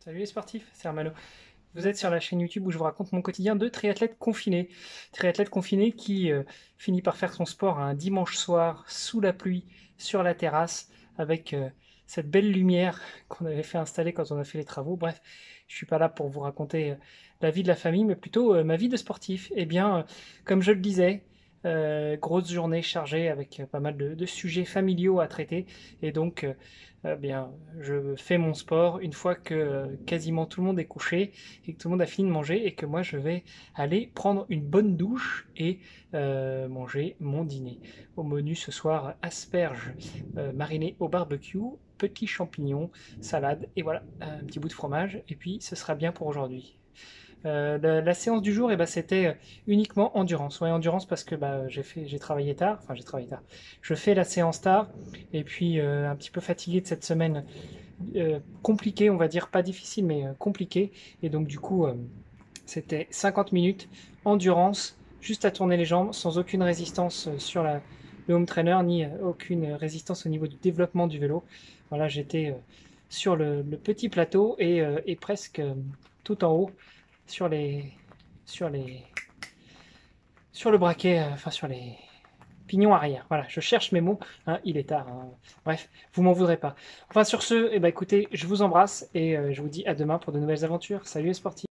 Salut les sportifs, c'est Armano. Vous êtes sur la chaîne YouTube où je vous raconte mon quotidien de triathlète confiné. Triathlète confiné qui finit par faire son sport un dimanche soir sous la pluie sur la terrasse avec cette belle lumière qu'on avait fait installer quand on a fait les travaux. Bref, je suis pas là pour vous raconter la vie de la famille, mais plutôt ma vie de sportif. Eh bien, comme je le disais, grosse journée chargée avec pas mal de sujets familiaux à traiter. Et donc, bien, je fais mon sport une fois que quasiment tout le monde est couché et que tout le monde a fini de manger et que moi je vais aller prendre une bonne douche et manger mon dîner. Au menu ce soir, asperges marinées au barbecue, petits champignons, salade et voilà, un petit bout de fromage et puis ce sera bien pour aujourd'hui. La séance du jour, c'était uniquement endurance. Ouais, endurance parce que j'ai travaillé tard. Enfin, j'ai travaillé tard. Je fais la séance tard et puis un petit peu fatigué de cette semaine compliquée, on va dire, pas difficile mais compliquée. Et donc du coup, c'était 50 minutes endurance, juste à tourner les jambes, sans aucune résistance sur le home trainer ni aucune résistance au niveau du développement du vélo. Voilà, j'étais sur le petit plateau et presque tout en haut sur les, sur les, sur le braquet, enfin sur les pignons arrière. Voilà, je cherche mes mots, hein, il est tard, hein. Bref, vous m'en voudrez pas. Enfin sur ce, écoutez, je vous embrasse et je vous dis à demain pour de nouvelles aventures. Salut les sportifs.